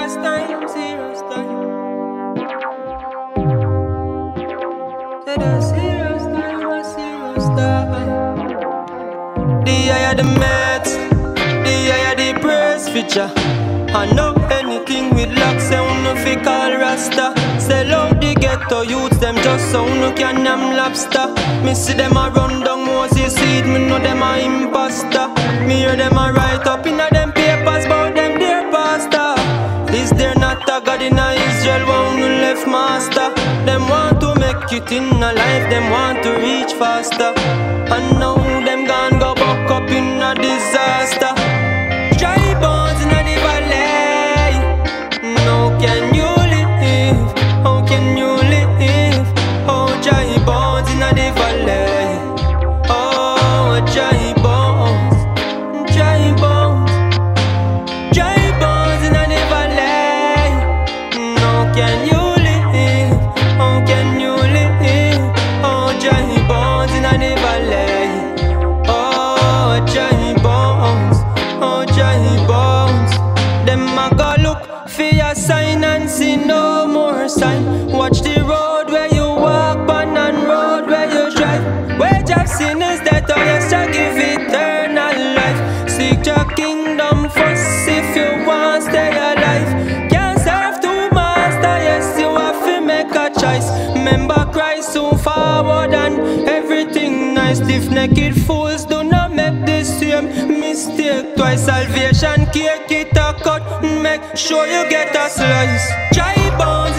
serious time, serious time. Said a serious time, a serious time. The higher the meds, the higher the praise feature. I know anything with luck, say no fi call Rasta. Sell out the ghetto youths, them just so no can them lobster. Me see them a run down Moses seed, me know them a imposter. Me hear them a write up in a them papers about them dear pastor. Is there not a God in a Israel, one who left master? Them want to make it in a life, them want to reach faster. And now them gone go back up in a disaster. Dry bones in the valley. How can you live? How can you live? Oh, dry bones in the valley. Oh, dry bones, dry bones, dry bones in the valley. How can you live? How can you live? Oh, dry bones in the valley. Oh, dry bones. Oh, dry bones. Them a go look for your sign and see no more sign. Watch the road where you walk on and road where you drive. Wage of sin is that or yes to give eternal life. Seek your kingdom first if you want stay alive. Can't serve two masters, yes you have to make a choice. Remember Christ soon forward and everything nice. Stiff-necked fools do not make the same mistake twice. Salvation cake it a cut, make sure you get a slice. Dry bone